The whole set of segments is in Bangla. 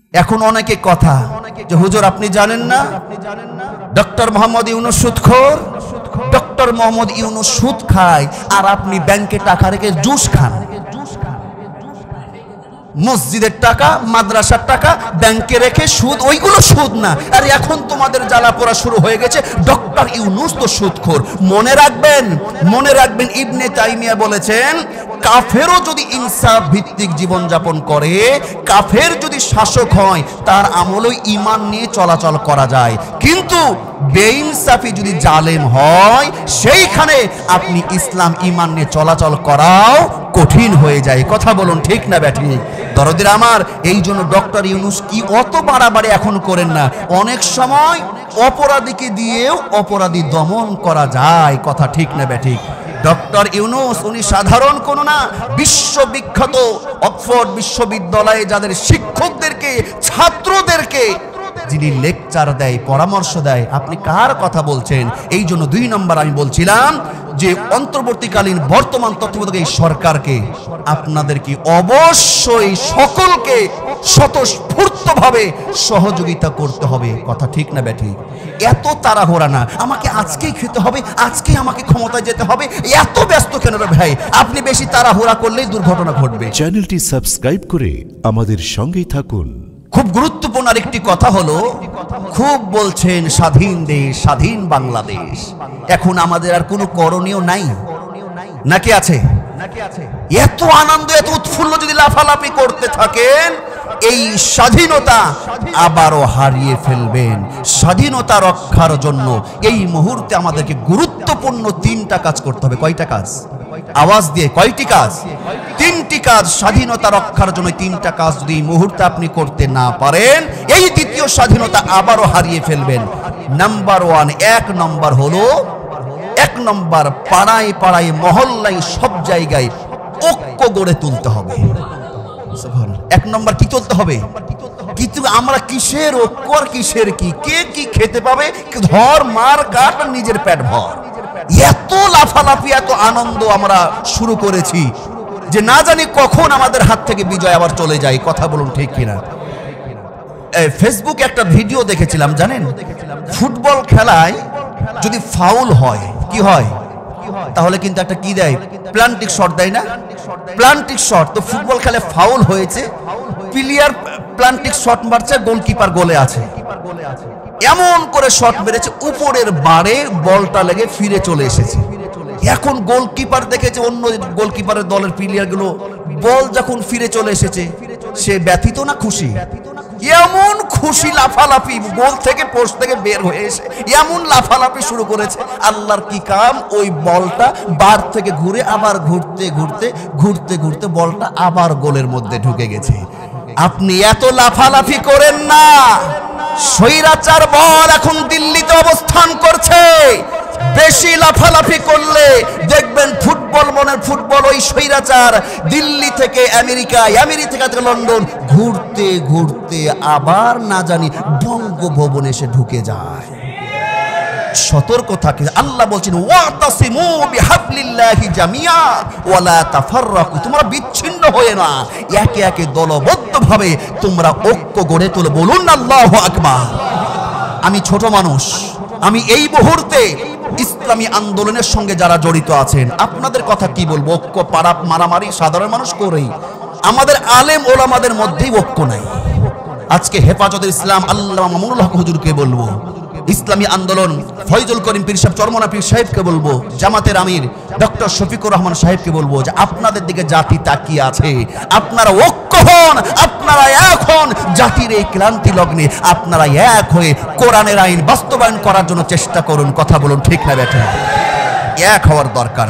এখন অনেকে কথা যে হুজুর আপনি জানেন না ডক্টর মোহাম্মদ ইউনূস সুদখোর, ডক্টর মোহাম্মদ ইউনূস সুদ খায় আর আপনি ব্যাংকে টাকা রেখে জুস খান। মসজিদের টাকা, মাদ্রাসার টাকা ব্যাংকে রেখে সুদ, ওইগুলো সুদ না। আর এখন তোমাদের জ্বালা পোড়া শুরু হয়ে গেছে ডক্টর ইউনূস তো সুদখোর। মনে রাখবেন, মনে রাখবেন, ইবনে তাইমিয়া বলেছেন কাফেরও যদি ইনসাফ ভিত্তিক জীবন যাপন করে, কাফের যদি শাসক হয় তার আমলই ঈমান নিয়ে চলাচল করা যায়, কিন্তু বেইনসাফি যদি জালেম হয় সেইখানে আপনি ইসলাম ঈমান নিয়ে চলাচল করাও কঠিন হয়ে যায়। কথা বলুন ঠিক না ব্যাঠিক? দরদের আমার, এই জন্য ডক্টর ইউনূস কি অত বাড়াবাড়ি এখন করেন না। অনেক সময় অপরাধীকে দিয়েও অপরাধী দমন করা যায়। কথা ঠিক না ব্যাঠিক? ডক্টর ইউনূস উনি সাধারণ কোনো না, বিশ্ববিখ্যাত অক্সফোর্ড বিশ্ববিদ্যালয়ে যাদের শিক্ষকদেরকে, ছাত্রদেরকে যিনি লেকচার দেয়, পরামর্শ দেয়, আপনি কার কথা বলছেন? এই জন্য 2 নম্বর আমি বলছিলাম যে অন্তর্বর্তীকালীন বর্তমান তত্ত্বাবধায়ক এই সরকারকে আপনাদেরকে অবশ্যই সকলকে স্বতঃস্ফূর্তভাবে সহযোগিতা করতে হবে। কথা ঠিক না ব্যাঠিক? এত তাড়াহুড়া না, আমাকে আজকেই খেতে হবে, আজকেই আমাকে ক্ষমতায় যেতে হবে, এত ব্যস্ত কেন রে ভাই? আপনি বেশি তাড়াহুড়া করলেই দুর্ঘটনা ঘটবে। চ্যানেলটি সাবস্ক্রাইব করে আমাদের সঙ্গেই থাকুন। খুব গুরুত্বপূর্ণ আরেকটি কথা হলো, খুব বলছেন স্বাধীন দেশ, স্বাধীন বাংলাদেশ। এখন আমাদের আর কোনো করণীয় নাই নাকি আছে? এত আনন্দ, এত উৎফুল্ল যদি লাফালাফি করতে থাকেন, এই স্বাধীনতা আবারও হারিয়ে ফেলবেন। স্বাধীনতা রক্ষার জন্য এই মুহূর্তে আমাদেরকে গুরুত্বপূর্ণ 3টা কাজ করতে হবে। কয়টা কাজ? আওয়াজ দিয়ে কয়টি কাজ? 3টি কাজ। স্বাধীনতা রক্ষার জন্য 3টা কাজ যদি এই মুহূর্তে আপনি করতে না পারেন, এই দ্বিতীয় স্বাধীনতা আবারও হারিয়ে ফেলবেন। নাম্বার 1, 1 নম্বর হলো, 1 নম্বর পাড়ায় পাড়ায়, মহল্লায়, সব জায়গায় ঐক্য গড়ে তুলতে হবে। 1 নম্বর কি তুলতে হবে? কিন্তু আমরা কিসের ঐক্য আর কিসের কি? কে কি খেতে পাবে? ধর, মার, কাট, নিজের পেট ভর। এত লাফালাফি, এত আনন্দ আমরা শুরু করেছি যে না জানি কখন আমাদের হাত থেকে বিজয় আবার চলে যায়। কথা বলুন ঠিক কিনা? ফেসবুকে একটা ভিডিও দেখেছিলাম, জানেন, ফুটবল খেলায় যদি ফাউল হয় কি হয়? তাহলে কিন্তু একটা কি দেয়? প্লান্টিক শট দেয় না? প্লান্টিক শট। তো ফুটবল খেলায় ফাউল হয়েছে, প্লেয়ার প্লান্টিক শট মারছে, গোলকিপার গোলে আছে, এমন করে শট মেরেছে, উপরের বারে বলটা লেগে ফিরে চলে এসেছে। এখন গোলকিপার দেখেছে অন্য গোলকিপারের দলের প্লেয়ারগুলো বল যখন ফিরে চলে এসেছে, সে ব্যথিত না খুশি? এমন খুশি লাফালাফি, গোল থেকে পোস্ট থেকে বের হয়ে এসে এমন লাফালাফি শুরু করেছে। আল্লাহর কি কাম, ওই বলটা বার থেকে ঘুরে আবার ঘুরতে ঘুরতে ঘুরতে ঘুরতে বলটা আবার গোলের মধ্যে ঢুকে গেছে। আপনি এত লাফালাফি করেন না। স্বৈরাচার বল এখন দিল্লিতে অবস্থান করছে। বেশি লাফালাফি করলে দেখবেন ফুটবল, মনের ফুটবল, ওই স্বৈরাচার দিল্লি থেকে আমেরিকায়, আমেরিকা থেকে লন্ডন ঘুরতে ঘুরতে আবার না জানি বঙ্গভবনে এসে ঢুকে যায়। সতর্ক থাকে। আল্লাহ বলছেন ওয়াতাসিমু বিহাবলিল্লাহি জামিয়া ওয়ালা তাফাররাকু, তোমরা বিচ্ছিন্ন হয়ে না, একে একে দলবদ্ধভাবে তোমরা ঐক্য গড়ে তোলো। বলুন আল্লাহু আকবার। আমি ছোট মানুষ, আমি এই মুহূর্তে ইসলামী আন্দোলনের সঙ্গে যারা জড়িত আছেন আপনাদের কথা কি বলবো? ঐক্য পাড়া মারামারি সাধারণ মানুষ করেই, আমাদের আলেম ওলামাদের মধ্যেই ঐক্য নাই। আজকে হেফাজতুল ইসলাম আল্লামা মামুনুল হক হুজুরকে বলবো, ইসলামী আন্দোলন ফয়জুল করিম পীর সাহেব, চরমনা পীর সাহেবকে বলবো, জামাতের আমির ডক্টর শফিকুর রহমান সাহেবকে বলবো যে আপনাদের দিকে জাতি তাকিয়ে আছে, আপনারা ঐক্য হন, আপনারা এক হন। জাতির এই ক্লান্তি লগ্নে আপনারা এক হয়ে কোরআনের আইন বাস্তবায়ন করার জন্য চেষ্টা করুন। কথা বলুন ঠিক না বেটা? এক হওয়ার দরকার।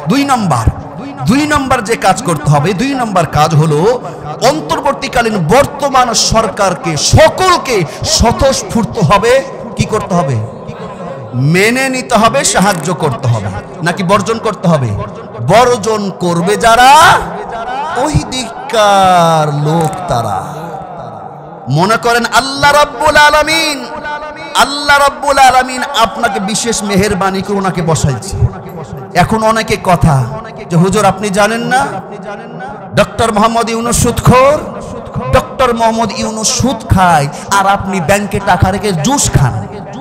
2 নম্বর যে কাজ করতে হবে, 2 নম্বর কাজ হলো অন্তর্বর্তীকালীন বর্তমান সরকারকে, সকলকে স্বতঃস্ফূর্ত হবে কি করতে হবে? মেনে নিতে হবে, সাহায্য করতে হবে। নাকি বর্জন করতে হবে? বর্জন করবে যারা, ওই দিককার লোক তারা। মনে করেন আল্লাহ রাব্বুল আলামিন, আল্লাহ রাব্বুল আলামিন আপনাকে বিশেষ মেহেরবানি করে ওনাকে বসাইছে। এখন অনেকে কথা যে হুজুর আপনি জানেন না ডক্টর মোহাম্মদ ইউনূস সুদখোর, ডক্টর মোহাম্মদ ইউনূস সুদ খায় আর আপনি ব্যাংকে টাকা রেখে জুস খান।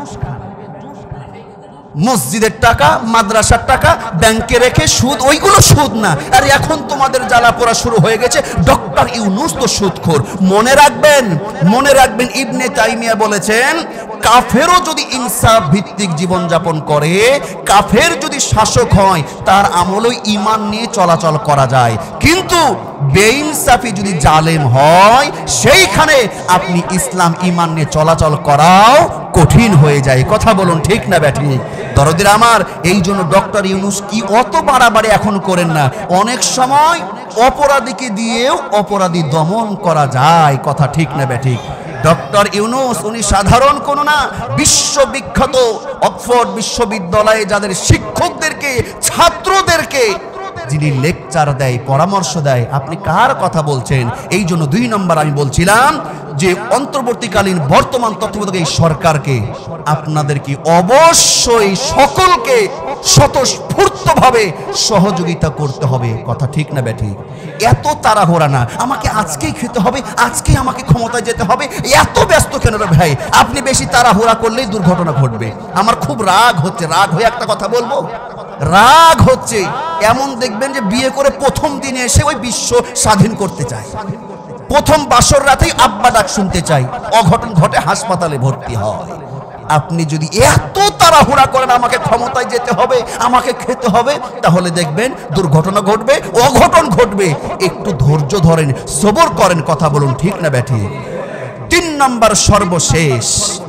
মসজিদের টাকা, মাদ্রাসার টাকা ব্যাংকে রেখে সুদ, ওইগুলো সুদ না। আর এখন তোমাদের জ্বালা পোড়া শুরু হয়ে গেছে, ডক্টর ইউনূস তো সুদখোর। মনে রাখবেন, মনে রাখবেন, ইবনে তাইমিয়া বলেছেন কাফেরও যদি ইনসাফ ভিত্তিক জীবন যাপন করে, কাফের যদি শাসক হয়, তার আমলও ঈমান নিয়ে চলাচল করা যায়। কিন্তু বেইনসাফি যদি জালেম হয়, সেইখানে আপনি ইসলাম ঈমান নিয়ে চলাচল করাও কঠিন হয়ে যায়। কথা বলুন ঠিক না ব্যাঠিক? দরদিরা আমার, এই জন্য ডক্টর ইউনূস কি অত বাড়াবাড়ি এখন করেন না। অনেক সময় অপরাধীকে দিয়েও অপরাধী দমন করা যায়। কথা ঠিক না ব্যাঠিক? ডক্টর ইউনূস উনি সাধারণ কোনো না, বিশ্ববিখ্যাত অক্সফোর্ড বিশ্ববিদ্যালয়ে যাদের শিক্ষকদেরকে, ছাত্রদেরকে যিনি লেকচার দেয়, পরামর্শ দেয়। আপনি কার কথা বলছেন? এই জন্য 2 নম্বর আমি বলছিলাম যে অন্তর্বর্তীকালীন বর্তমান তত্ত্বাবধায়ক এই সরকারকে আপনাদেরকে অবশ্যই সকলকে স্বতঃস্ফূর্তভাবে সহযোগিতা করতে হবে। কথা ঠিক না ব্যাঠিক? এত তাড়াহুড়া না, আমাকে আজকেই খেতে হবে, আজকেই আমাকে ক্ষমতায় যেতে হবে, এত ব্যস্ত কেন রে ভাই? আপনি বেশি তাড়াহুড়া করলেই দুর্ঘটনা ঘটবে। আমার খুব রাগ হচ্ছে, রাগ হয়ে একটা কথা বলবো, রাগ হচ্ছে এমন দেখবেন যে বিয়ে করে প্রথম দিনে এসে ওই বিশ্ব স্বাধীন করতে চায়, প্রথম বাসর রাতেই আব্বা ডাক শুনতে চাই, অঘটন ঘটে, হাসপাতালে ভর্তি হয়। আপনি যদি এত তাড়াহুড়া করেন আমাকে ক্ষমতায় যেতে হবে, আমাকে খেতে হবে, তাহলে দেখবেন দুর্ঘটনা ঘটবে, অঘটন ঘটবে। একটু ধৈর্য ধরেন, সবর করেন। কথা বলুন ঠিক না ব্যাঠি? 3 নম্বর সর্বশেষ,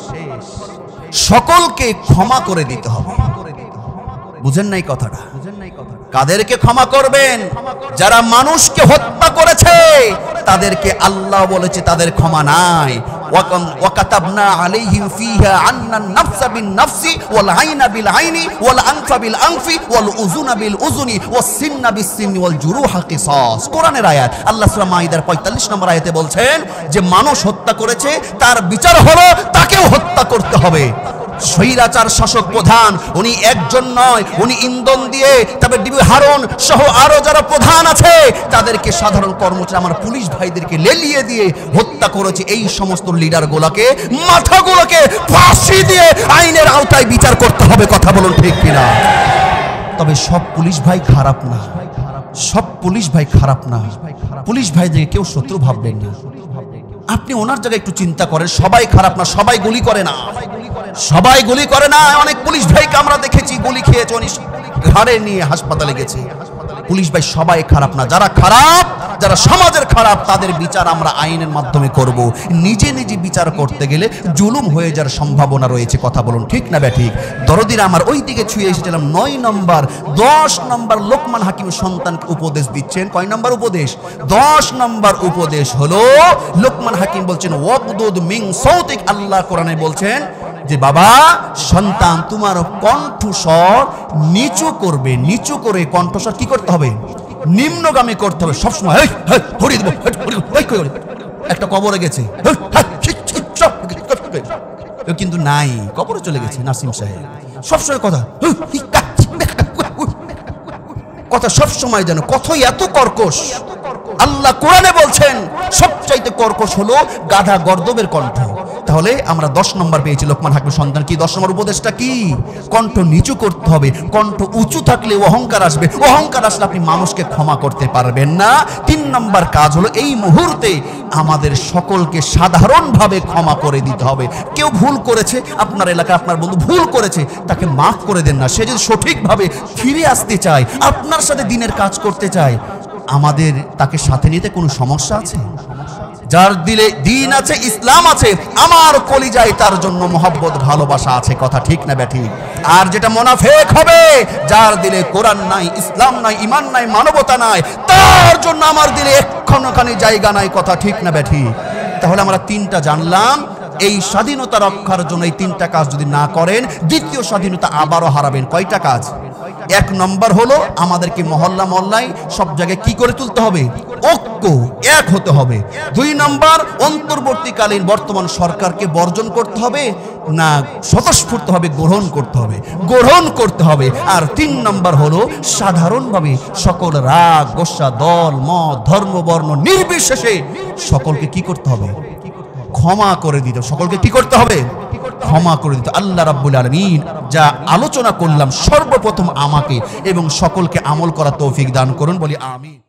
সকলকে ক্ষমা করে দিতে হবে। বুঝেন নাই কথাটা? কাদেরকে ক্ষমা করবেন? যারা মানুষকে হত্যা করেছে তাদেরকে আল্লাহ বলেছে তাদের ক্ষমা নাই। ওয়াকাতাবনা আলাইহিম ফিহা আন্নান নাফসা বিন নাফসি ওয়াল আইনা বিল আইনি ওয়াল আনফা বিল আনফি ওয়াল উযুনা বিল উযুনি ওয়াস সিন্না বিস সিন্নি ওয়াল জুরুহা কিসাস। কোরআনের আয়াত। আল্লাহ সূরা মাইদার 45 নম্বর আয়াতে বলছেন যে মানুষ হত্যা করেছে, তার বিচার হলো তাকেও হত্যা করতে হবে। স্বৈরাচার শাসক প্রধান উনি একজন নয়, উনি ইন্ধন দিয়ে তবে ডিবি হারুন সহ আরো যারা প্রধান আছে তাদেরকে, সাধারণ কর্মচারী আমার পুলিশ ভাইদেরকে লেলিয়ে দিয়ে হত্যা করেছে। এই সমস্ত লিডার গুলোকে, মাথাগুলোকে ফাঁসি দিয়ে আইনের আওতায় বিচার করতে হবে। কথা বলুন ঠিক কিনা? তবে সব পুলিশ ভাই খারাপ না, সব পুলিশ ভাই খারাপ না। পুলিশ ভাইদেরকে কেউ শত্রু ভাববেন না। আপনি ওনার জায়গায় একটু চিন্তা করেন, সবাই খারাপ না, সবাই গুলি করে না, সবাই গুলি করে না। অনেক পুলিশ ভাইকে আমরা দেখেছি গুলি খেয়েছে, ঘাড়ে নিয়ে হাসপাতালে গেছে। পুলিশ ভাই সবাই খারাপ না, যারা খারাপ, যারা সমাজের খারাপ, তাদের বিচার আমরা আইনের মাধ্যমে করব। নিজে নিজে বিচার করতে গেলে জুলুম হয়ে যাওয়ার সম্ভাবনা রয়েছে। কথা বলুন ঠিক না ব্যাঠিক? দরদিরা আমার ওই দিকে ছুঁয়ে এসেছিলাম। 9 নম্বর 10 নম্বর লোকমান হাকিম সন্তানকে উপদেশ দিচ্ছেন। কয় নম্বর উপদেশ? 10 নম্বর উপদেশ হলো লোকমান হাকিম বলছেন ওয়াকদুদ মিন সাউতিক। আল্লাহ কোরআনে বলছেন যে বাবা, সন্তান তোমার কণ্ঠস্বর নিচু করবে, নিচু করে কণ্ঠস্বর কি করতে হবে? নিম্নগামী করতে হবে সবসময়। একটা কবরে গেছে, কিন্তু নাই, কবরে চলে গেছে নাসিম সাহেব। সবসময় কথা কথা সবসময় যেন কথাই এত কর্কশ। আল্লাহ কোরআনে বলছেন সবচাইতে কর্কশ হলো গাধা গর্দবের কণ্ঠ। তাহলে আমরা 10 নম্বর পেয়েছি লোকমান হাকিম সন্তান। কি 10 নম্বর উপদেশটা কি? কণ্ঠ নিচু করতে হবে। কণ্ঠ উঁচু থাকলে অহংকার আসবে, অহংকার আসলে আপনি মানুষকে ক্ষমা করতে পারবেন না। 3 নম্বর কাজ হলো এই মুহূর্তে আমাদের সকলকে সাধারণভাবে ক্ষমা করে দিতে হবে। কেউ ভুল করেছে, আপনার এলাকায় আপনার বন্ধু ভুল করেছে, তাকে মাফ করে দেন না। সে যদি সঠিকভাবে ফিরে আসতে চায়, আপনার সাথে দিনের কাজ করতে চায়, আমাদের তাকে সাথে নিতে কোনো সমস্যা আছে? যার দিলে দিন আছে, ইসলাম আছে, আমার কলিজায় তার জন্য মহব্বত ভালোবাসা আছে। কথা ঠিক না ব্যাঠিক? আর যেটা মুনাফিক হবে, যার দিলে কোরআন নাই, ইসলাম নাই, ঈমান নাই, মানবতা নাই, তার জন্য আমার দিলে একখানি জায়গা নাই। কথা ঠিক না ব্যাঠিক? তাহলে আমরা 3টা জানলাম। এই স্বাধীনতা রক্ষার জন্য এই 3টা কাজ যদি না করেন, দ্বিতীয় স্বাধীনতা আবারও হারাবেন। কয়টা কাজ? এক নম্বর হলো আমাদেরকে মহল্লা মহল্লায় সব জায়গায় কি করে তুলতে হবে, ঐক্য, এক হতে হবে। 2 নম্বর অন্তর্বর্তীকালীন বর্তমান সরকারকে বর্জন করতে হবে না স্বতঃস্ফূর্তভাবে গ্রহণ করতে হবে, গ্রহণ করতে হবে। আর 3 নম্বর হলো সাধারণভাবে সকল রাগ গোসা দল মত ধর্ম বর্ণ নির্বিশেষে সকলকে কি করতে হবে, ক্ষমা করে দিতে। সকলকে কি করতে হবে, ক্ষমা করে দিতে। আল্লাহ রাব্বুল আলামিন যা আলোচনা করলাম সর্বপ্রথম আমাকে এবং সকলকে আমল করা তৌফিক দান করুন, বলি আমিন।